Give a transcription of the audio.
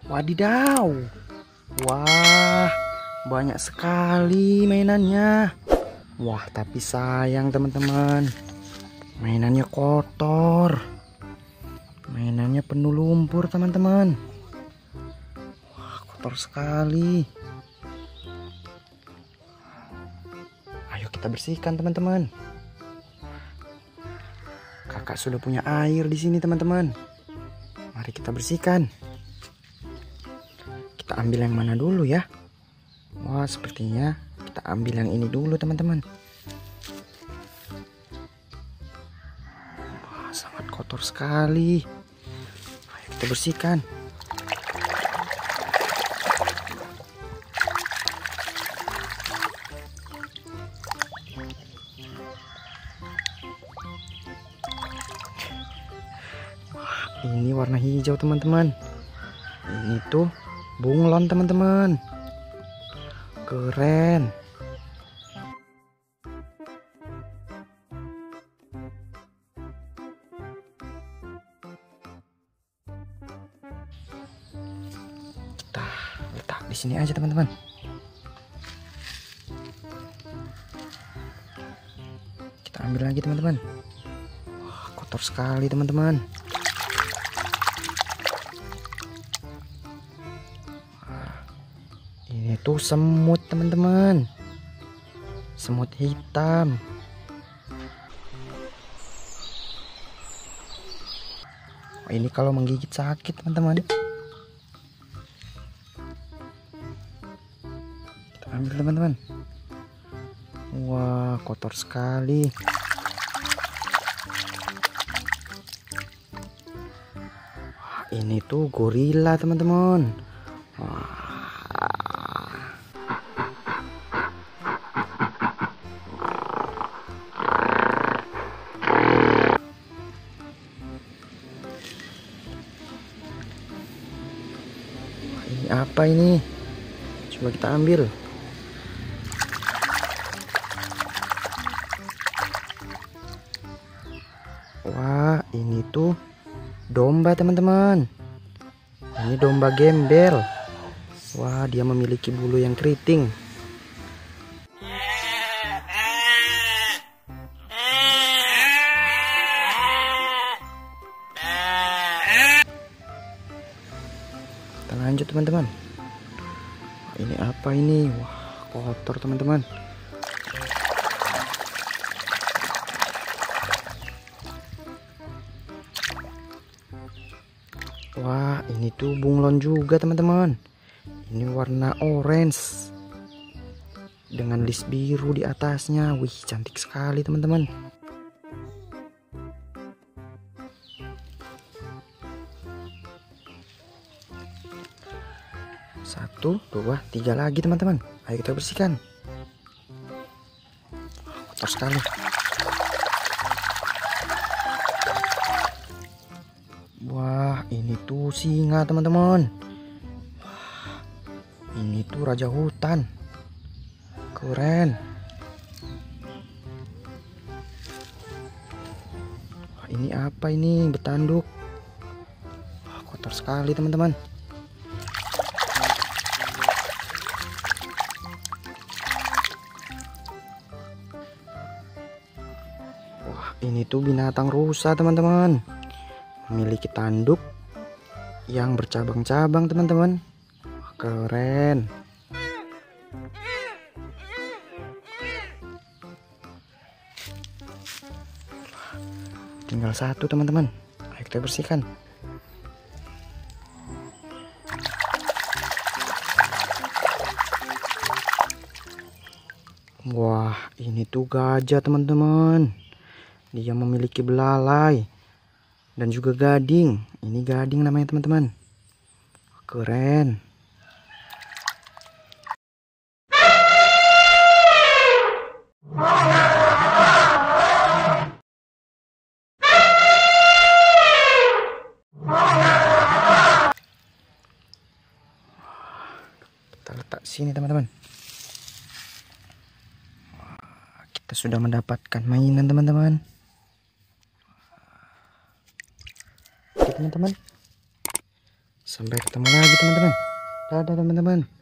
Wadidaw. Wah, banyak sekali mainannya. Wah, tapi sayang teman-teman, mainannya kotor. Mainannya penuh lumpur teman-teman. Wah, kotor sekali. Ayo kita bersihkan teman-teman. Kakak sudah punya air di sini teman-teman. Mari kita bersihkan. Kita ambil yang mana dulu ya? Wah, sepertinya kita ambil yang ini dulu teman-teman. Wah, sangat kotor sekali. Ayo kita bersihkan. Wah, ini warna hijau teman-teman. Ini tuh bunglon teman-teman. Keren. Kita letak di sini aja teman-teman. Kita ambil lagi teman-teman. Wah, kotor sekali teman-teman. Ini tuh semut teman-teman. Semut hitam. Oh, ini kalau menggigit sakit teman-teman. Kita ambil teman-teman. Wah, kotor sekali. Wah, ini tuh gorila teman-teman. Wah. Ini apa ini? Coba kita ambil. Wah, ini tuh domba teman-teman. Ini domba gembel. Wah, dia memiliki bulu yang keriting. Kita lanjut teman-teman. Ini apa ini? Wah, kotor teman-teman. Wah, ini tuh bunglon juga teman-teman. Ini warna orange dengan list biru di atasnya. Wih, cantik sekali teman-teman. Satu, dua, tiga lagi teman-teman. Ayo kita bersihkan. Kotor sekali. Wah, ini tuh singa teman-teman. Wah, ini tuh raja hutan. Keren. Wah, ini apa ini? Betanduk. Wah, kotor sekali teman-teman. Wah, ini tuh binatang rusa teman-teman. Memiliki tanduk yang bercabang-cabang teman-teman. Keren. Tinggal satu teman-teman. Ayo kita bersihkan. Wah, ini tuh gajah teman-teman. Dia memiliki belalai dan juga gading. Ini gading namanya teman-teman. Keren. Kita letak sini teman-teman. Kita sudah mendapatkan mainan teman-teman. Oke teman-teman, Sampai ketemu lagi teman-teman. Dadah teman-teman.